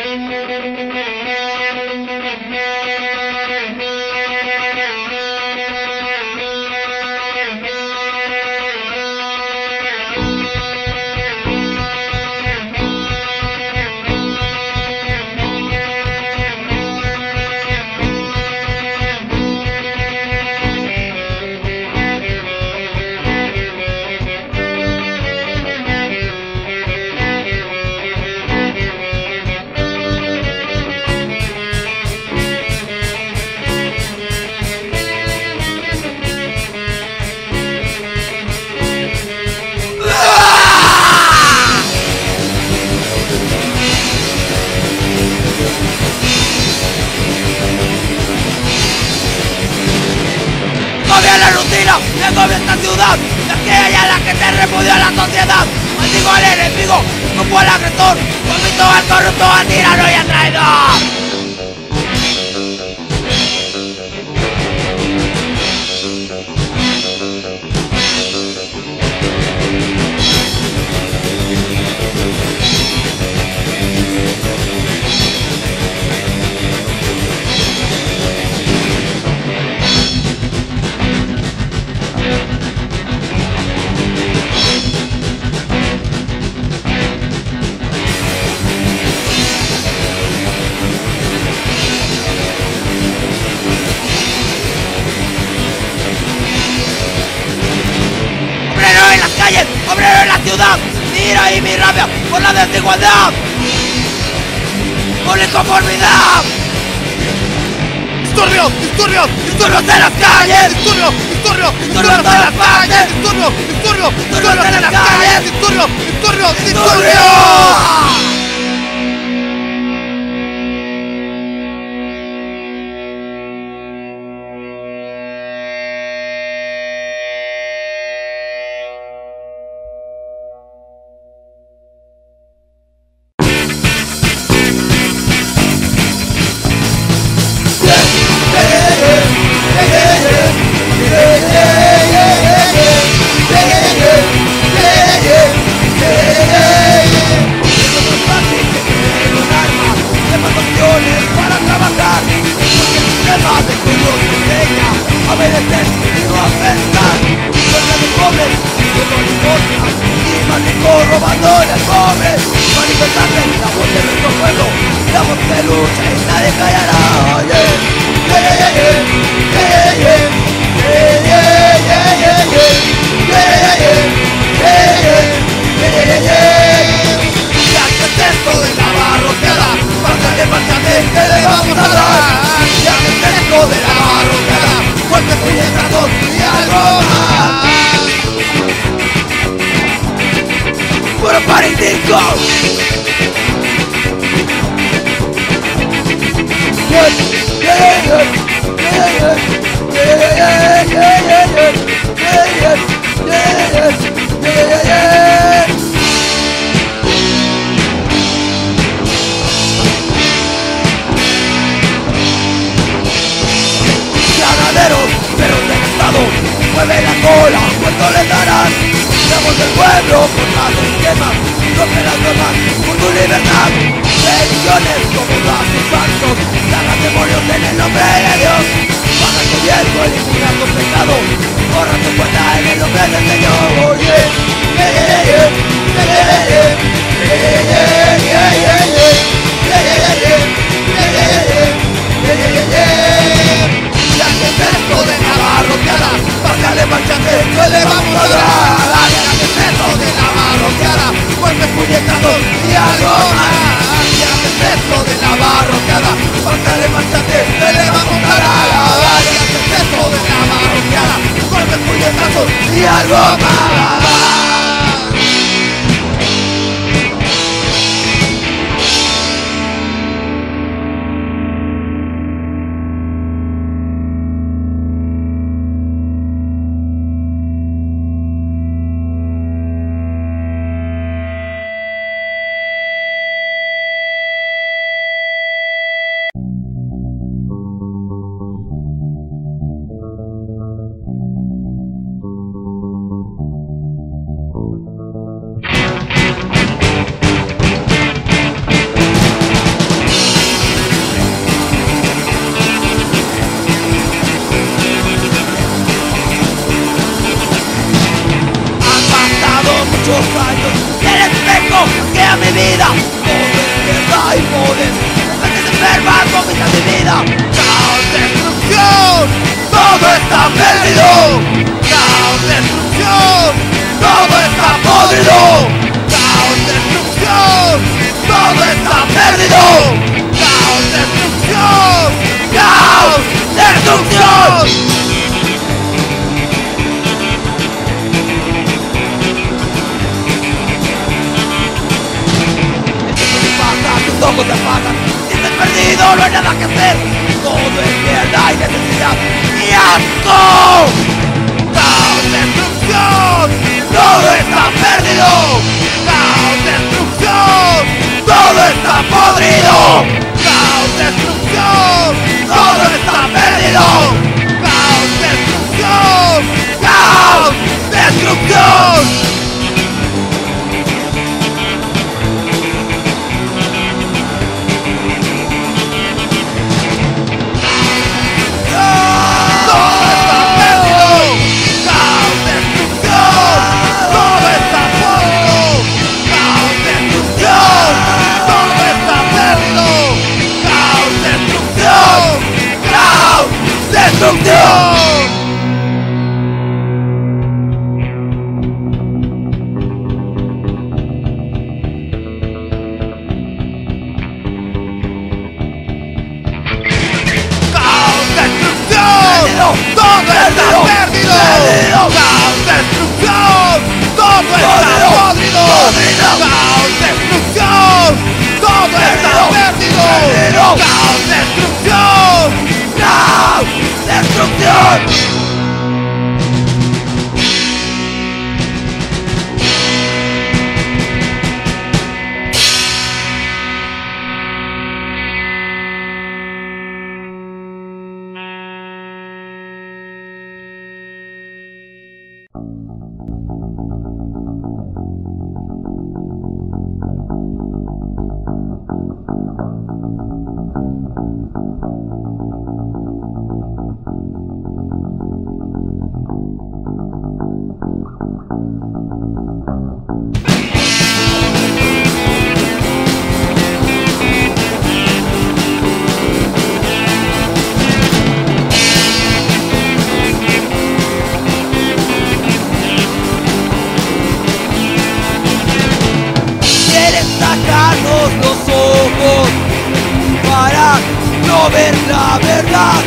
La rutina me agobia esta ciudad, de aquella en la que te repudió la sociedad. Maldigo al enemigo, como al agresor, vomito al corrupto, al tirano y al traidor. Obrero en la ciudad, mi ira y mi rabia por la desigualdad, por la inconformidad. Disturbios, disturbios, disturbios en las calles. Disturbios, disturbios, disturbios en las calles. Disturbios, disturbios, disturbios en las calles. Disturbios, disturbios, disturbios. Robando al pobre, manifestante la voz de nuestro pueblo, la voz de lucha y nadie callará. Ya que es esto de la barroteada, márchate, que le vamos a dar. Ya que es esto de la barroteada, fuertes puñetazos y algo más. Put a party thing go! Ganaderos, perros del estado, mueve la cola, ¿cuánto le darán? Somos el pueblo contra los esquemas, rompe las normas por tu libertad. Religiones como los falsos, sacan demonios en el nombre de Dios. Baja el gobierno, elimina tu pecado, borra tu cuenta en el nombre del Señor. Ya que es esto de la barroteada, márcale, márchate, que le vamos a dar. Ya que es esto de la barroteada, fuertes puñetazos y algo más. Ya que vida. Caos, destrucción, todo está perdido. Caos, destrucción, todo está podrido. Caos, destrucción, todo está perdido. Caos, destrucción, caos, destrucción. Tus ojos se apagan, sientes perdido, no hay nada que hacer. Todo es mierda y necesidad y asco. Caos, destrucción, todo está perdido. Caos, destrucción, todo está podrido. Caos, destrucción, todo está perdido. Caos, destrucción, caos, destrucción. ¡Destrucción! ¡Todo está perdido! ¡Caos, destrucción! ¡Todo está podrido! ¡Caos, destrucción! ¡Todo está perdido! ¡Caos, destrucción! ¡Caos, destrucción! Sacarnos los ojos para no ver la verdad.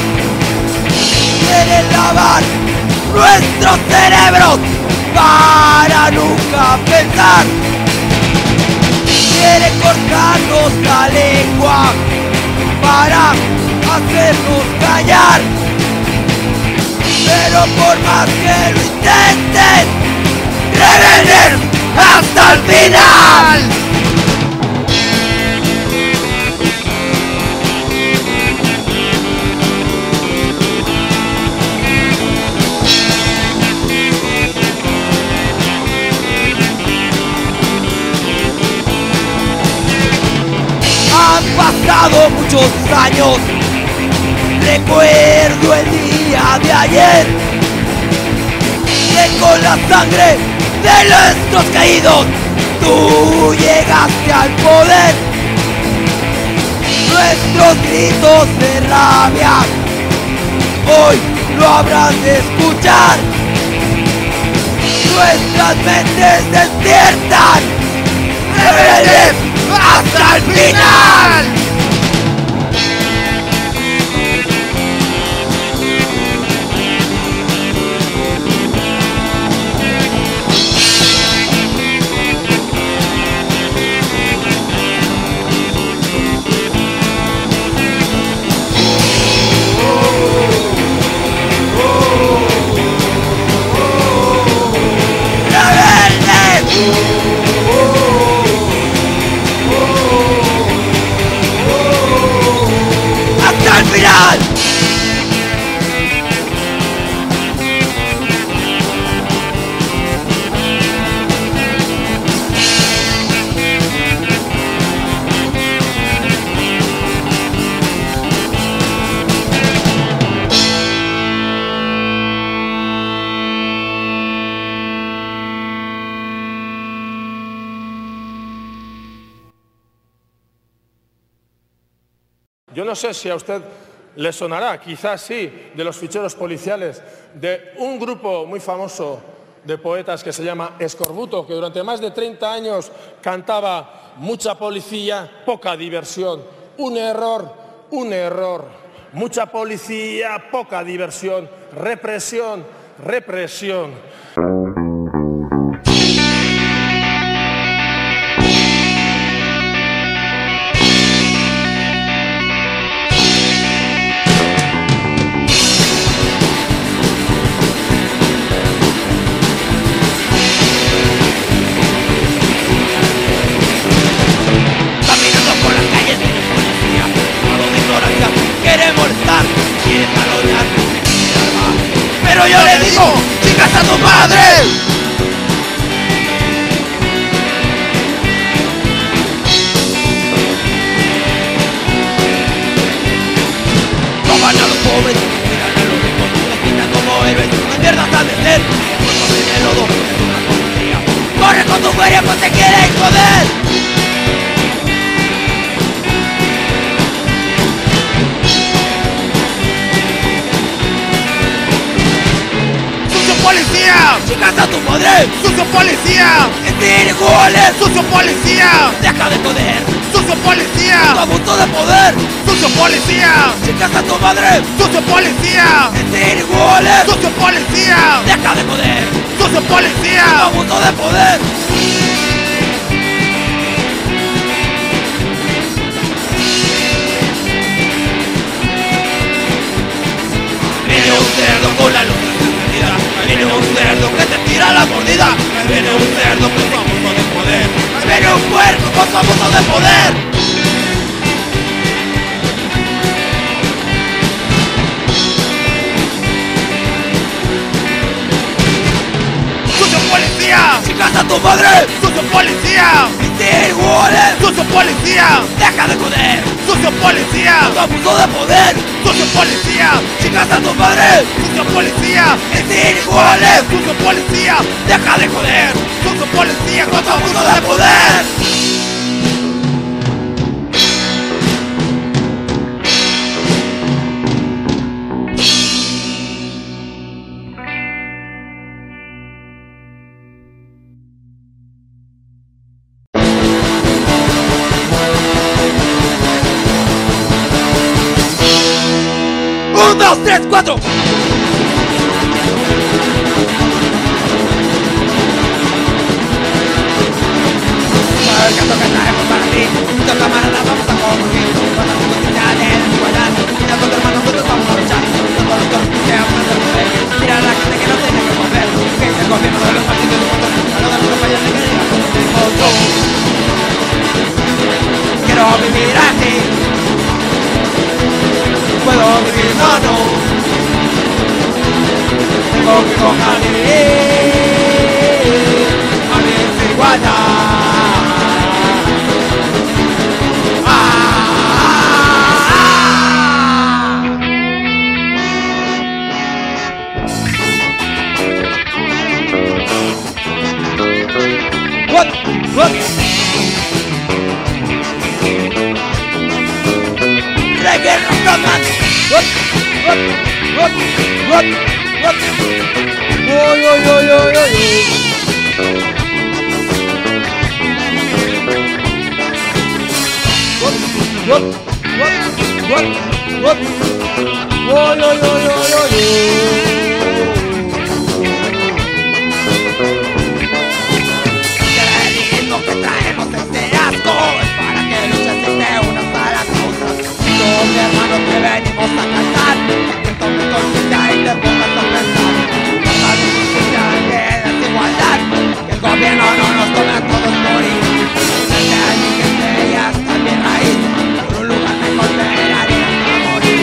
Quieren lavar nuestros cerebros para nunca pensar. Quieren cortarnos la lengua para hacernos callar. Pero por más que lo intenten, rebeldes hasta el final. Han pasado muchos años, recuerdo el día de ayer, que con la sangre de nuestros caídos tú llegaste al poder. Nuestros gritos de rabia hoy lo habrás de escuchar. Nuestras mentes despiertan, rebeldes hasta el final. Yo no sé si a usted le sonará, quizás sí, de los ficheros policiales de un grupo muy famoso de poetas que se llama Escorbuto, que durante más de 30 años cantaba mucha policía, poca diversión. Un error, un error. Mucha policía, poca diversión. Represión, represión. Quiere molestar, quiere parodiar, pero yo le digo, chicas a tu madre. Toman a los pobres, miran a los ricos, les pintan como héroes, las mierdas han de ser, muertos en el lodo, es una tontería. Corre con tu feria, pues te quieres joder. ¡Policía! ¡Chicas a tu madre! ¡Sucio policía! ¡Estén iguales! ¡Sucio policía! ¡Deja de joder! ¡Sucio policía! ¡Tu abuso de poder! ¡Sucio policía! ¡Chicas a tu madre! ¡Sucio policía! ¡Estén iguales! ¡Sucio policía! ¡Deja de joder! ¡Sucio policía! ¡Tu abuso de poder! Viene un cerdo con la luz. Viene un cerdo que te tira la mordida. Viene un cerdo con su abuso de poder. Viene un puerco con su abuso de poder. ¡Sucio policía! ¡Chicas a tu madre! ¡Sucio policía! ¡Viste iguales! ¡Sucio policía! ¡Deja de joder! ¡Sucio policía! ¡Tu abuso de poder! ¡Sucio policía! ¡Chicas a tu madre! ¡Sucio policía! ¡Viste iguales! ¡Sucio policía! ¡Deja de joder! ¡Sucio policía! ¡Con tu abuso de poder! ¡1, 2, 3, 4! El canto que traemos para ti, muchos camaradas vamos a combatir con las justicia de la igualdad. Mira con tu hermano, nosotros vamos a luchar con los dos que aman el poder. Mira a la gente que no tiene que mover, que es el gobierno de los partidos de motor. A lo de los payasos que digan como tengo yo. Quiero vivir así. Puedo vivir, no, no. Tengo que coger a mi igualdad. What? Reggae Rastaman. What? Oy. Que traemos este asco es para que luches y te unas a la causa. Todos hermanos te venimos a cantar, que tomes conciencia y te pongas a pensar. La justicia de desigualdad, que el gobierno no nos tome a todos por ir. Desde allí que estrellas también raíz, por un lugar mejor esperaría a morir.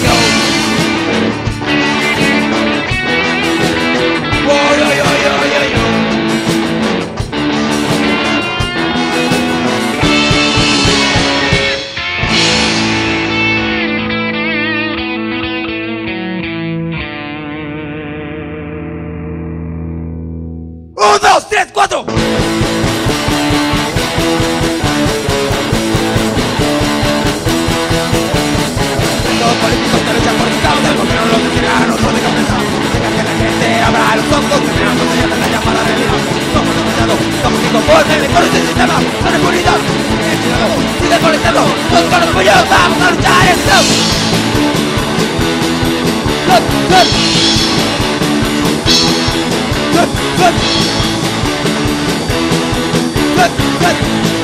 ¡1, 2, 3, 4! Compañeros, vamos a luchar, esto. Good.